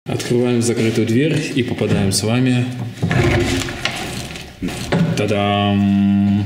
Открываем закрытую дверь и попадаем с вами. Та-дам!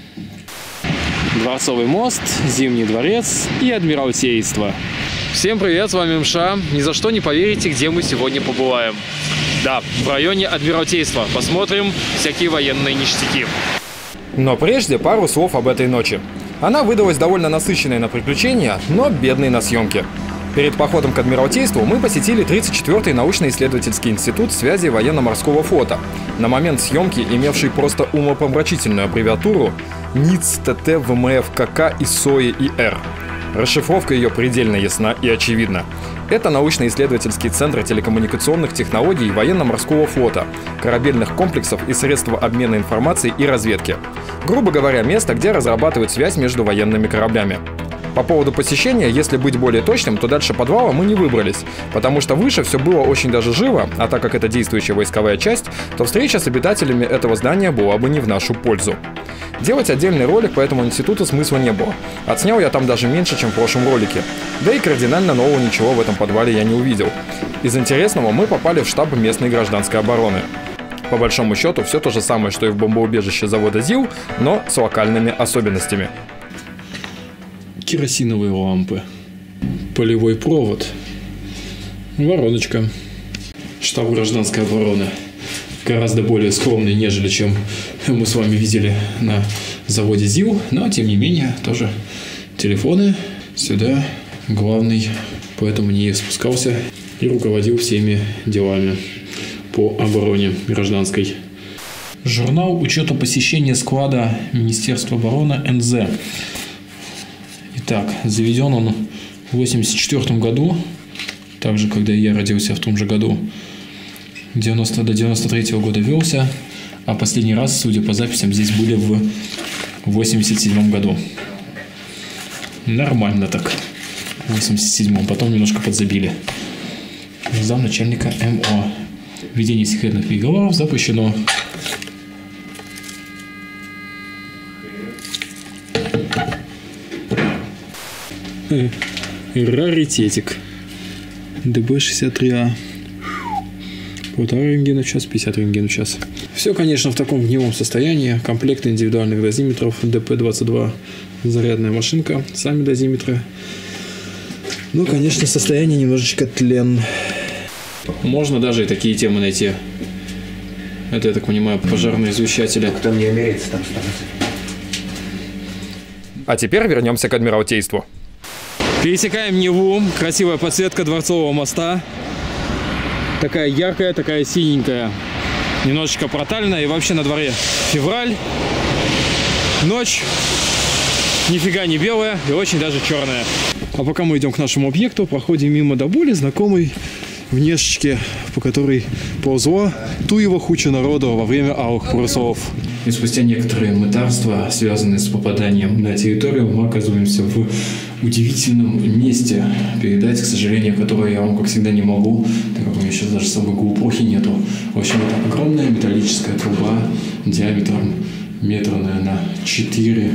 Дворцовый мост, Зимний дворец и Адмиралтейство. Всем привет, с вами МШ. Ни за что не поверите, где мы сегодня побываем. Да, в районе Адмиралтейства. Посмотрим всякие военные ништяки. Но прежде пару слов об этой ночи. Она выдалась довольно насыщенной на приключения, но бедной на съемки. Перед походом к Адмиралтейству мы посетили 34-й научно-исследовательский институт связи военно-морского флота, на момент съемки имевший просто умопомрачительную аббревиатуру НИЦ, ТТ, ВМФ, КК, ИСОИ и Р. Расшифровка ее предельно ясна и очевидна. Это научно-исследовательский центр телекоммуникационных технологий военно-морского флота, корабельных комплексов и средства обмена информацией и разведки. Грубо говоря, место, где разрабатывают связь между военными кораблями. По поводу посещения, если быть более точным, то дальше подвала мы не выбрались, потому что выше все было очень даже живо, а так как это действующая войсковая часть, то встреча с обитателями этого здания была бы не в нашу пользу. Делать отдельный ролик по этому институту смысла не было. Отснял я там даже меньше, чем в прошлом ролике. Да и кардинально нового ничего в этом подвале я не увидел. Из интересного мы попали в штаб местной гражданской обороны. По большому счету, все то же самое, что и в бомбоубежище завода ЗИЛ, но с локальными особенностями. Керосиновые лампы, полевой провод, вороночка. Штаб гражданской обороны гораздо более скромный, нежели чем мы с вами видели на заводе ЗИЛ, но тем не менее тоже телефоны. Сюда главный, поэтому не спускался и руководил всеми делами по обороне гражданской. Журнал учета посещения склада Министерства обороны НЗ. Итак, заведен он в 1984 году, так же, когда я родился в том же году. 90 до 93 года велся, а последний раз, судя по записям, здесь были в 1987 году. Нормально так. В 1987, потом немножко подзабили. Замначальника МО. Введение секретных переговоров запрещено. Раритетик. ДБ-63А. 1,5 рентгена в час, 50 рентген в час. Все, конечно, в таком гнилом состоянии. Комплект индивидуальных дозиметров, ДП-22, зарядная машинка, сами дозиметры. Ну, конечно, состояние немножечко тлен. Можно даже и такие темы найти. Это, я так понимаю, пожарные извещатели. Кто мне мерится, там становится. А теперь вернемся к Адмиралтейству. Пересекаем Неву. Красивая подсветка Дворцового моста. Такая яркая, такая синенькая. Немножечко протальная. И вообще на дворе февраль. Ночь. Нифига не белая и очень даже черная. А пока мы идем к нашему объекту, проходим мимо до боли знакомой внешечки, по которой ползло туево хуча народу во время алых парусов. И спустя некоторые мытарства, связанные с попаданием на территорию, мы оказываемся в удивительном месте, передать, к сожалению, которое я вам, как всегда, не могу, так как у меня сейчас даже с собой GoPro нету. В общем, это огромная металлическая труба диаметром метра, наверное, 4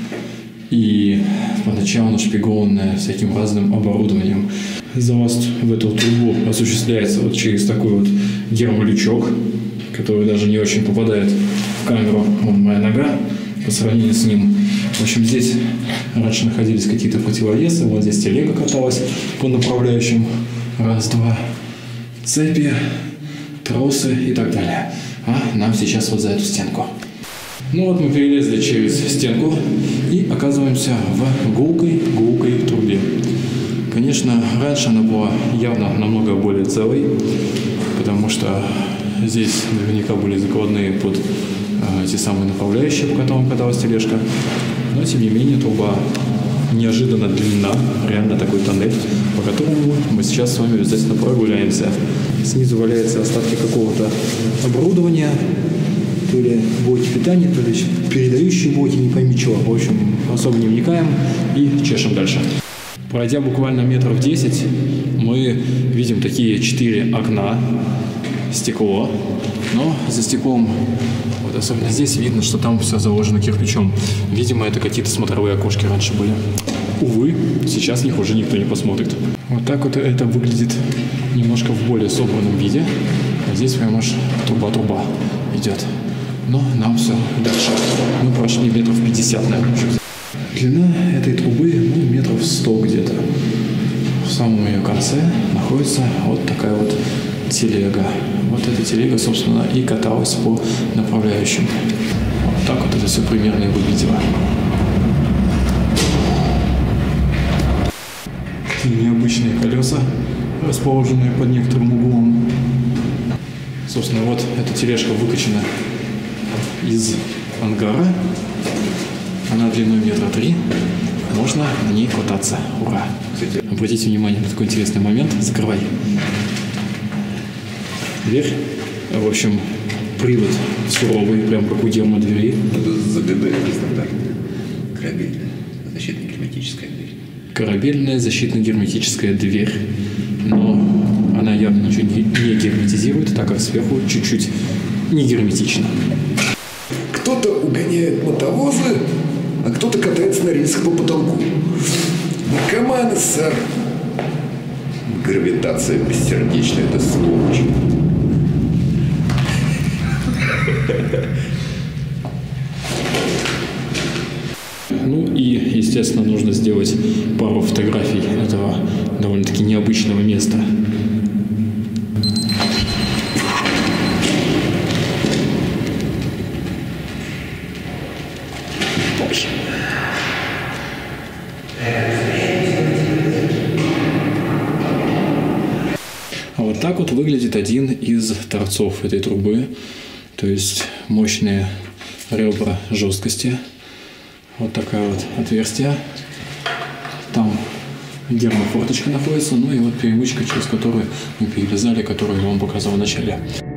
и поначалу нашпигованная всяким разным оборудованием. Залаз в эту трубу осуществляется вот через такой вот гермолючок, который даже не очень попадает в камеру. Вон моя нога по сравнению с ним. В общем, здесь раньше находились какие-то противовесы. Вот здесь телега каталась по направляющим. Раз, два. Цепи, тросы и так далее. А нам сейчас вот за эту стенку. Ну вот мы перелезли через стенку и оказываемся в гулкой трубе. Конечно, раньше она была явно намного более целой, потому что здесь наверняка были закладные под те самые направляющие, по которым каталась тележка. Но, тем не менее, труба неожиданно длинна, реально такой тоннель, по которому мы сейчас с вами обязательно прогуляемся. Снизу валяются остатки какого-то оборудования, то ли блоки питания, то ли передающие блоки, не пойми чего. В общем, особо не вникаем и чешем дальше. Пройдя буквально метров 10, мы видим такие 4 окна, стекло, но за стеклом, вот особенно здесь видно, что там все заложено кирпичом. Видимо, это какие-то смотровые окошки раньше были. Увы, сейчас в них уже никто не посмотрит. Вот так вот это выглядит немножко в более собранном виде. А здесь прям аж труба идет. Но нам все дальше. Мы прошли метров 50, наверное. Длина этой трубы, метров 100 где-то. В самом ее конце находится вот такая вот телега. Вот эта телега, собственно, и каталась по направляющим. Вот так вот это все примерно и выглядело. Такие необычные колеса, расположенные под некоторым углом. Собственно, вот эта тележка выкачана из ангара. Она длиной метра 3. Можно на ней кататься. Ура! Обратите внимание на такой интересный момент. Закрывай дверь. В общем, привод суровый, прям как у гермодверей. ЗГД стандартная. Корабельная защитно-герметическая дверь. Корабельная защитно-герметическая дверь. Но она явно ничего не герметизирует, так как сверху чуть-чуть не герметично. Кто-то угоняет мотовозы, а кто-то катается на рельсах по потолку. Наркоманы, сэр. Гравитация бессердечная, это сволочь. Ну и, естественно, нужно сделать пару фотографий этого довольно-таки необычного места. А вот так вот выглядит один из торцов этой трубы. То есть мощные ребра жесткости. Вот такая вот отверстие. Там гермофорточка находится. Ну и вот перемычка, через которую мы перелезали, которую я вам показал в начале.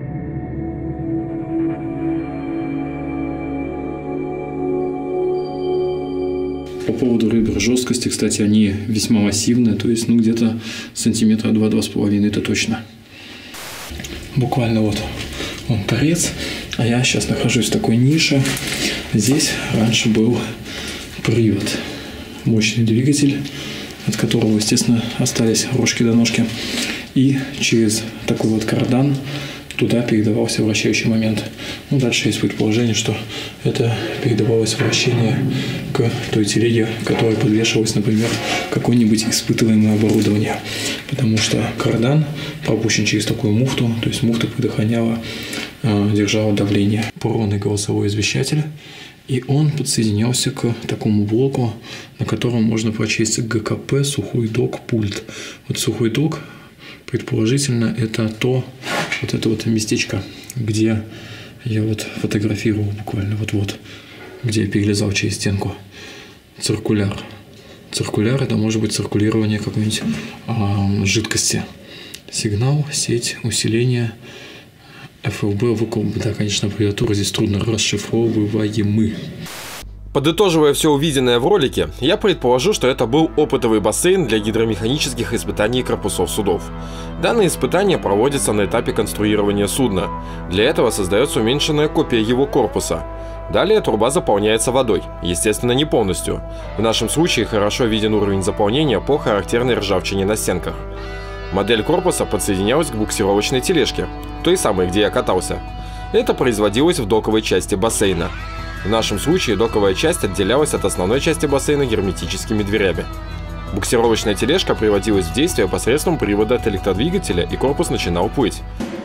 По поводу ребер жесткости, кстати, они весьма массивные, то есть, где-то сантиметра 2-2,5, это точно. Буквально вот он торец, а я сейчас нахожусь в такой нише. Здесь раньше был привод, мощный двигатель, от которого, естественно, остались рожки до ножки. И через такой вот кардан туда передавался вращающий момент. Ну, дальше есть предположение, что это передавалось вращение к той телеге, которая подвешивалась, например, какое-нибудь испытываемое оборудование. Потому что кардан пропущен через такую муфту, то есть муфта предохраняла, держала давление. Порванный голосовой извещатель, и он подсоединялся к такому блоку, на котором можно прочесть ГКП, сухой док, пульт. Вот сухой док, предположительно, это вот это вот местечко, где я вот фотографировал буквально вот, где я перелезал через стенку. Циркуляр. Циркуляр — это может быть циркулирование какой-нибудь жидкости. Сигнал, сеть, усиление, ФЛБ, выкол. Да, конечно, аббревиатура здесь трудно расшифровываемы. Подытоживая все увиденное в ролике, я предположу, что это был опытовый бассейн для гидромеханических испытаний корпусов судов. Данные испытания проводятся на этапе конструирования судна. Для этого создается уменьшенная копия его корпуса. Далее труба заполняется водой, естественно, не полностью. В нашем случае хорошо виден уровень заполнения по характерной ржавчине на стенках. Модель корпуса подсоединялась к буксировочной тележке, той самой, где я катался. Это производилось в доковой части бассейна. В нашем случае доковая часть отделялась от основной части бассейна герметическими дверями. Буксировочная тележка приводилась в действие посредством привода от электродвигателя, и корпус начинал плыть.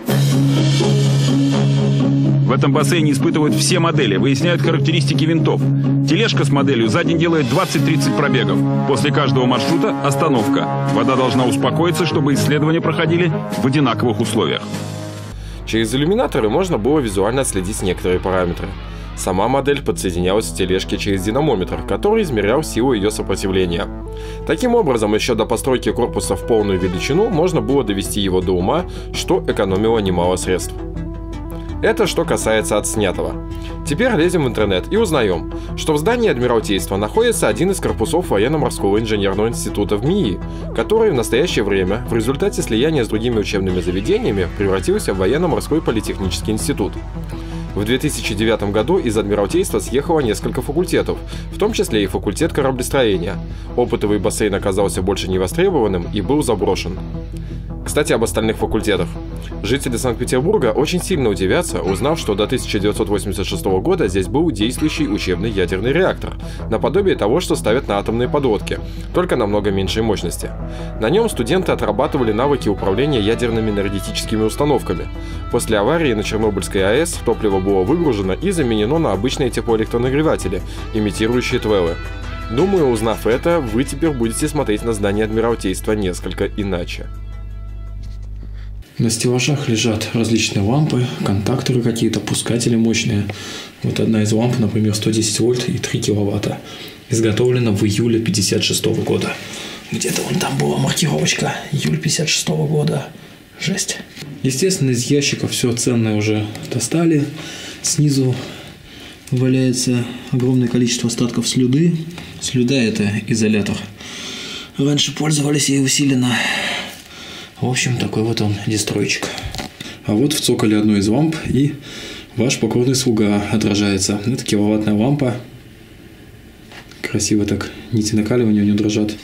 В этом бассейне испытывают все модели, выясняют характеристики винтов. Тележка с моделью за день делает 20-30 пробегов. После каждого маршрута – остановка. Вода должна успокоиться, чтобы исследования проходили в одинаковых условиях. Через иллюминаторы можно было визуально отследить некоторые параметры. Сама модель подсоединялась к тележке через динамометр, который измерял силу ее сопротивления. Таким образом, еще до постройки корпуса в полную величину можно было довести его до ума, что экономило немало средств. Это что касается отснятого. Теперь лезем в интернет и узнаем, что в здании Адмиралтейства находится один из корпусов Военно-морского инженерного института в МИИ, который в настоящее время в результате слияния с другими учебными заведениями превратился в Военно-морской политехнический институт. В 2009 году из Адмиралтейства съехало несколько факультетов, в том числе и факультет кораблестроения. Опытовый бассейн оказался больше невостребованным и был заброшен. Кстати, об остальных факультетах. Жители Санкт-Петербурга очень сильно удивятся, узнав, что до 1986 года здесь был действующий учебный ядерный реактор, наподобие того, что ставят на атомные подлодки, только намного меньшей мощности. На нем студенты отрабатывали навыки управления ядерными энергетическими установками. После аварии на Чернобыльской АЭС топливо было выгружено и заменено на обычные теплоэлектронагреватели, имитирующие ТВЭ. Думаю, узнав это, вы теперь будете смотреть на здание Адмиралтейства несколько иначе. На стеллажах лежат различные лампы, контакторы какие-то, пускатели мощные. Вот одна из ламп, например, 110 вольт и 3 киловатта. Изготовлена в июле 1956 года. Где-то вон там была маркировочка. Июль 1956 года. Жесть. Естественно, из ящиков все ценное уже достали. Снизу валяется огромное количество остатков слюды. Слюда – это изолятор. Раньше пользовались ей усиленно. В общем, такой вот он дестройчик. А вот в цоколе одной из ламп и ваш покорный слуга отражается. Это киловаттная лампа. Красиво так. Нити накаливания у нее дрожат.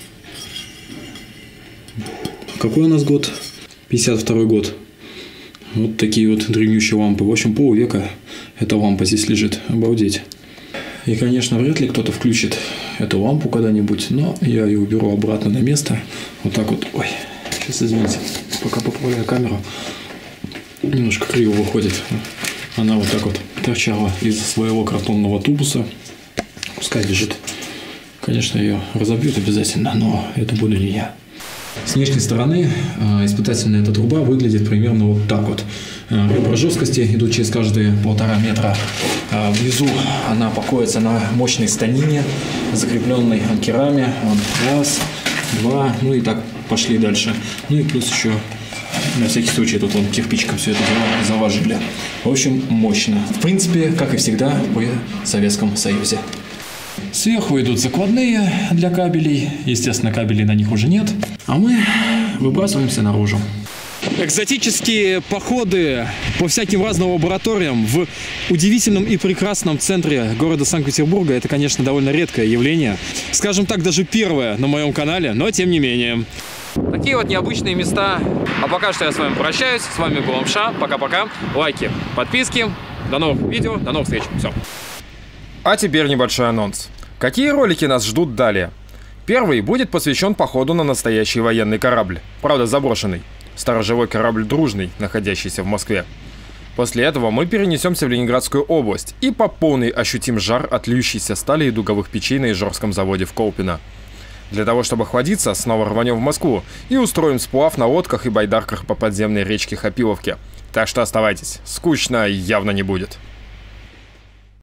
Какой у нас год? 52 год. Вот такие вот древнющие лампы. В общем, полвека эта лампа здесь лежит. Обалдеть. И, конечно, вряд ли кто-то включит эту лампу когда-нибудь, но я ее уберу обратно на место. Вот так вот. Ой. Сейчас, извините, пока поправляю камеру, немножко криво выходит. Она вот так вот торчала из своего картонного тубуса. Пускай лежит. Конечно, ее разобьют обязательно, но это буду не я. С внешней стороны испытательная эта труба выглядит примерно вот так вот. Ребра жесткости идут через каждые 1,5 метра. Внизу она покоится на мощной станине, закрепленной анкерами. Раз, два, ну и так пошли дальше. Ну и плюс еще на всякий случай тут вон кирпичиком все это дело заложили. В общем, мощно. В принципе, как и всегда в Советском Союзе. Сверху идут закладные для кабелей. Естественно, кабелей на них уже нет. А мы выбрасываемся наружу. Экзотические походы по всяким разным лабораториям в удивительном и прекрасном центре города Санкт-Петербурга — это, конечно, довольно редкое явление. Скажем так, даже первое на моем канале, но тем не менее. Такие вот необычные места. А пока что я с вами прощаюсь. С вами был МШ. Пока-пока. Лайки, подписки. До новых видео, до новых встреч. Все. А теперь небольшой анонс. Какие ролики нас ждут далее? Первый будет посвящен походу на настоящий военный корабль. Правда, заброшенный. Сторожевой корабль «Дружный», находящийся в Москве. После этого мы перенесемся в Ленинградскую область и по полной ощутим жар от льющейся стали и дуговых печей на Ижорском заводе в Колпино. Для того, чтобы охладиться, снова рванем в Москву и устроим сплав на лодках и байдарках по подземной речке Хапиловке. Так что оставайтесь, скучно явно не будет.